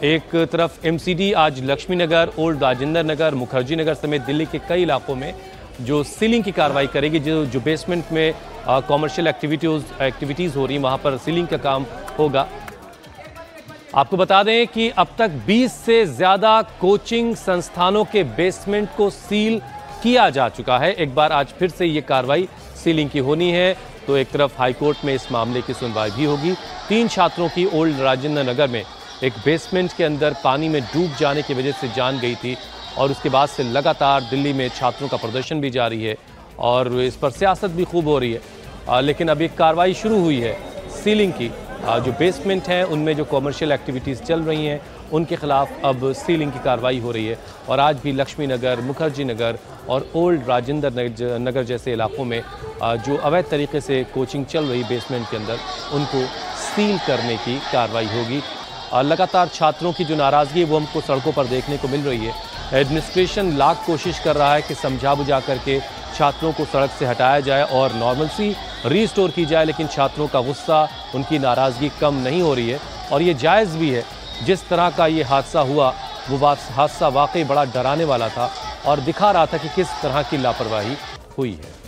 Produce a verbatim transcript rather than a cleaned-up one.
एक तरफ एमसीडी आज लक्ष्मी नगर, ओल्ड राजेंद्र नगर, मुखर्जी नगर समेत दिल्ली के कई इलाकों में जो सीलिंग की कार्रवाई करेगी, जो जो बेसमेंट में कॉमर्शियल एक्टिविटीज एक्टिविटीज़ हो रही हैं वहाँ पर सीलिंग का काम होगा। आपको बता दें कि अब तक बीस से ज़्यादा कोचिंग संस्थानों के बेसमेंट को सील किया जा चुका है। एक बार आज फिर से ये कार्रवाई सीलिंग की होनी है तो एक तरफ हाईकोर्ट में इस मामले की सुनवाई भी होगी। तीन छात्रों की ओल्ड राजेंद्र नगर में एक बेसमेंट के अंदर पानी में डूब जाने की वजह से जान गई थी और उसके बाद से लगातार दिल्ली में छात्रों का प्रदर्शन भी जारी है और इस पर सियासत भी खूब हो रही है। आ, लेकिन अब एक कार्रवाई शुरू हुई है सीलिंग की। आ, जो बेसमेंट हैं उनमें जो कॉमर्शियल एक्टिविटीज़ चल रही हैं उनके खिलाफ अब सीलिंग की कार्रवाई हो रही है और आज भी लक्ष्मी नगर, मुखर्जी नगर और ओल्ड राजेंद्र नगर जैसे इलाकों में आ, जो अवैध तरीके से कोचिंग चल रही बेसमेंट के अंदर उनको सील करने की कार्रवाई होगी। लगातार छात्रों की जो नाराज़गी है वो हमको सड़कों पर देखने को मिल रही है। एडमिनिस्ट्रेशन लाख कोशिश कर रहा है कि समझा बुझा करके छात्रों को सड़क से हटाया जाए और नॉर्मलसी रीस्टोर की जाए, लेकिन छात्रों का गुस्सा, उनकी नाराज़गी कम नहीं हो रही है और ये जायज़ भी है। जिस तरह का ये हादसा हुआ वो हादसा वाकई बड़ा डराने वाला था और दिखा रहा था कि किस तरह की लापरवाही हुई है।